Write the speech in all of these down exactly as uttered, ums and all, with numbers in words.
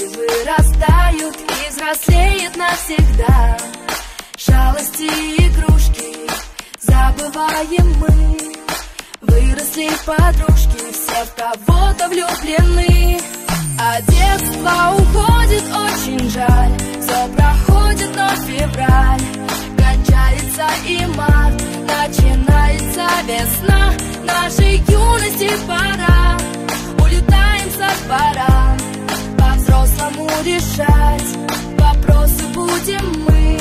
вырастают и взрослеют навсегда. Шалости и игрушки забываем мы. Выросли подружки, все в кого-то влюблены. А детство уходит, очень жаль. Все проходит, но февраль кончается и март, начинается весна. Нашей юности пора, улетаем со двора. По-взрослому решать вопросы будем мы.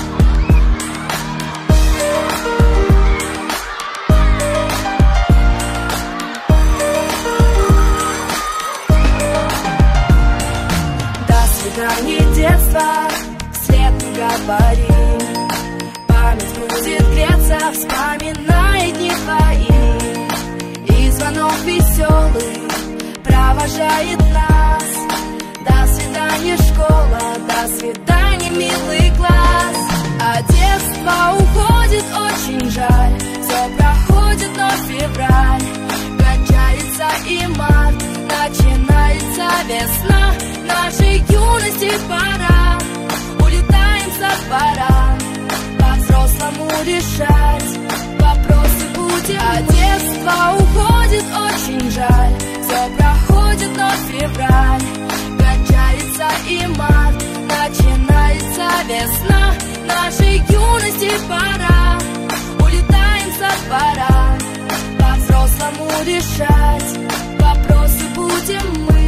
До свидания, детство, вслед не говори. Память будет греться, вспоминая дни твои. И звонок веселый провожает нас. До свидания, школа, до свидания, милый класс. А детство уходит, очень жаль. Все проходит, но февраль кончается и март, начинается весна. Нашей юности пора, улетаем со двора. По-взрослому решать вопросы будем. А детство уходит, очень жаль. Все проходит, но февраль кончается и март, начинается весна. Нашей юности пора, улетаем со двора. По-взрослому решать вопросы будем мы.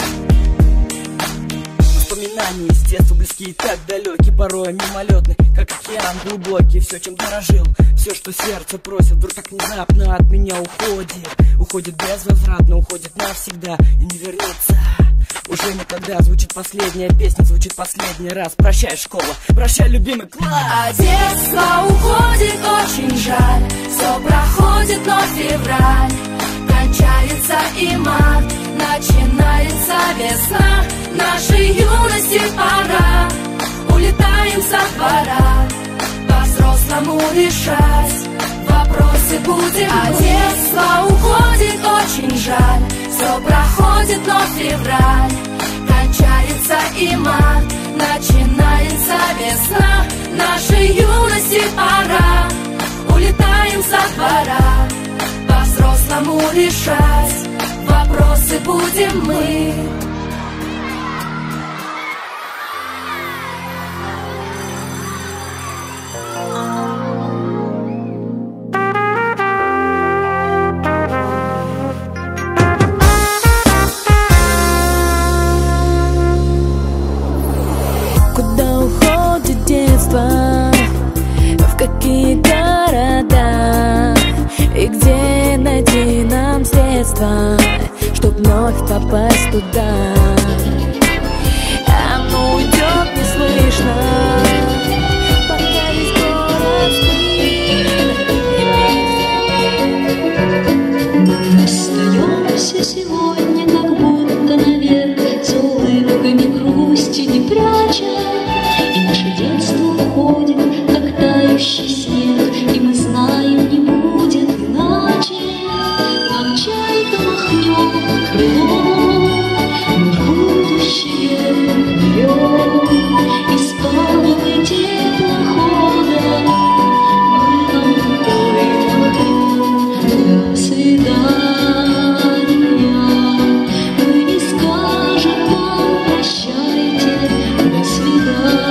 Воспоминания из детства близкие, так далекие, порой мимолетны, как океан глубокий. Все, чем дорожил, все, что сердце просит, вдруг так внезапно от меня уходит. Уходит безвозвратно, уходит навсегда и не вернется уже никогда. Звучит последняя песня, звучит последний раз. Прощай, школа, прощай, любимый класс. А детство уходит, очень жаль. Все проходит, но февраль кончается и март, начинается весна. Нашей юности пора, улетаем со двора. По-взрослому решать вопросы будем. А детство уходит, очень жаль. Все проходит, но февраль кончается и март, начинается весна. Нашей юности пора, улетаем со двора. По-взрослому решать вопросы будем мы. Куда уходит детство, в какие города, и где найти нам средства, чтоб вновь попасть туда. Оно уйдет неслышно, пока весь город спит. Остаемся сегодня, как будто навек, с улыбками грусти не пряча. И наше детство уходит, как тающий снег, и мы знаем, не будет иначе. Нам чайка махнет крылом, мы в будущее берем. Из палубы теплохода мы нам рукой махнем. До свидания, мы не скажем вам прощайте. До свидания.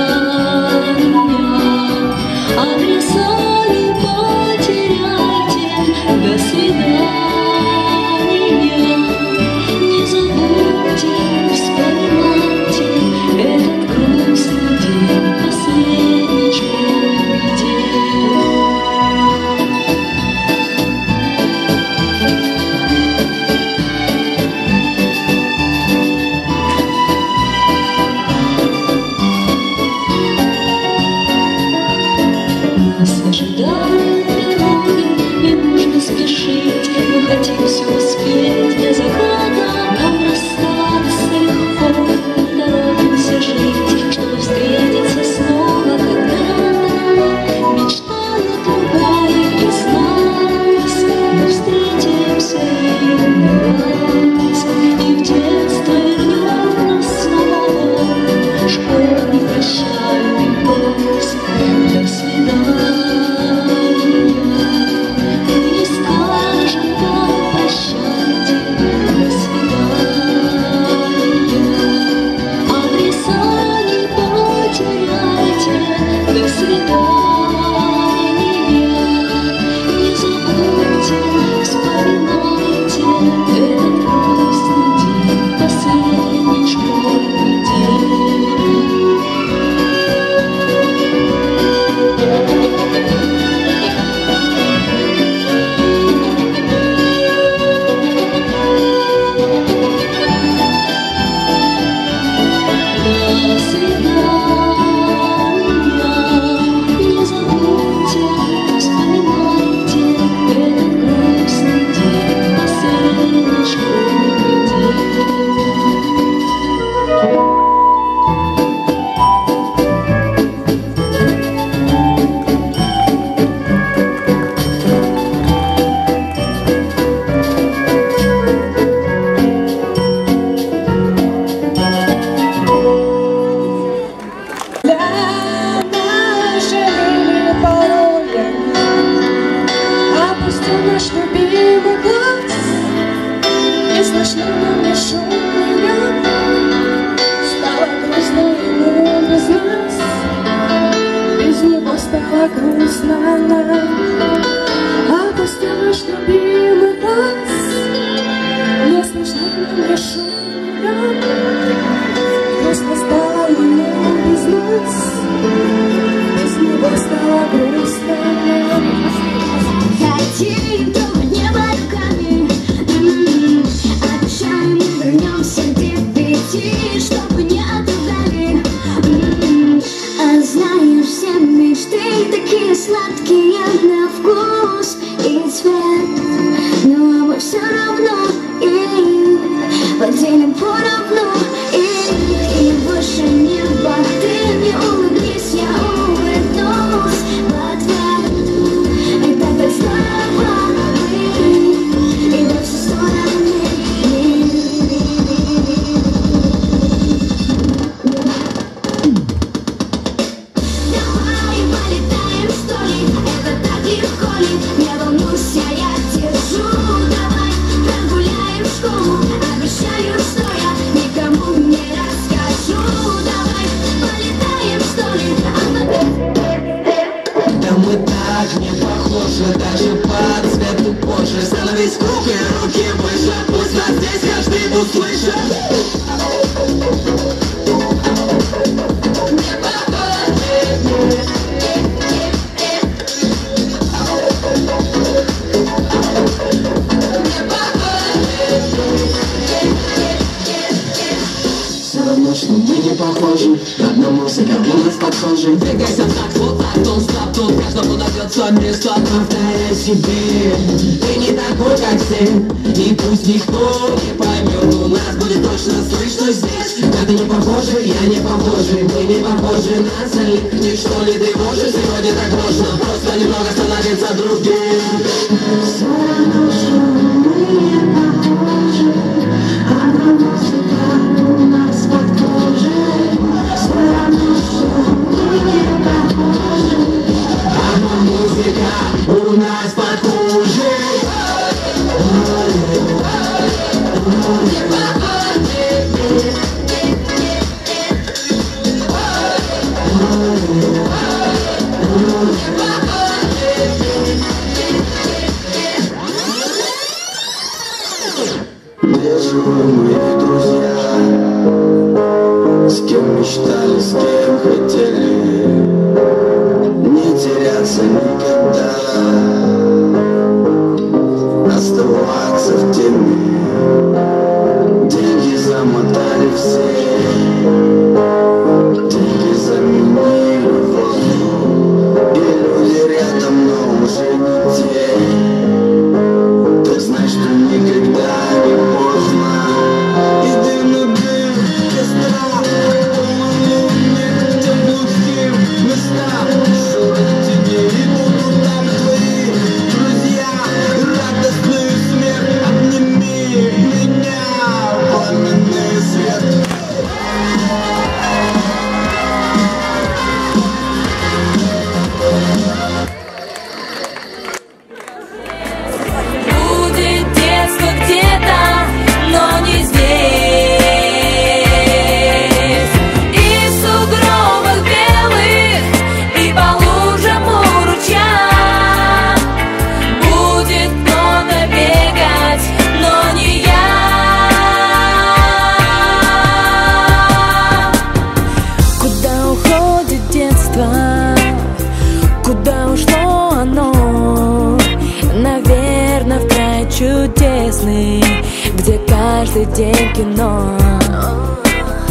чудесный, где каждый день кино,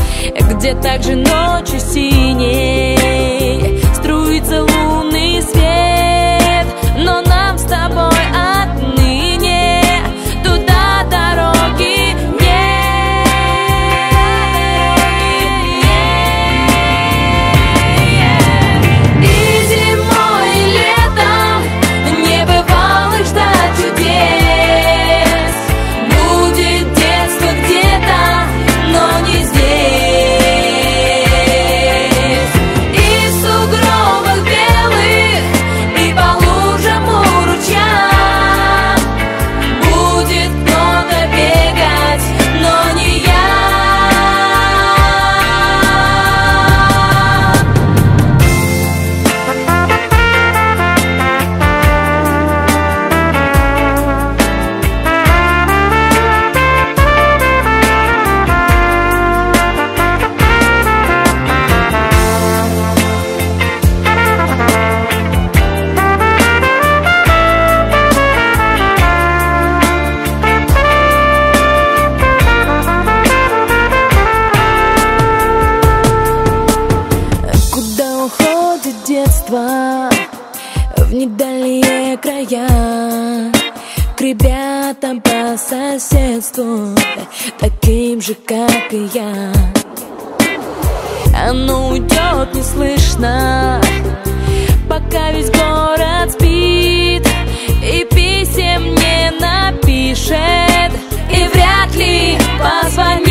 где также ночью синей струится лунный свет, но нам с тобой отныне туда дороги нет. И зимой, и летом не бывало ждать чудес. Будет детство где-то, но не здесь. И в сугробах белых, и по лужам у ручья будет кто-то бегать, но не я. Куда уходит детство в недальние края, к ребятам по соседству, таким же, как и я. Оно уйдет неслышно, пока весь город спит, и писем не напишет, и вряд ли позвонит.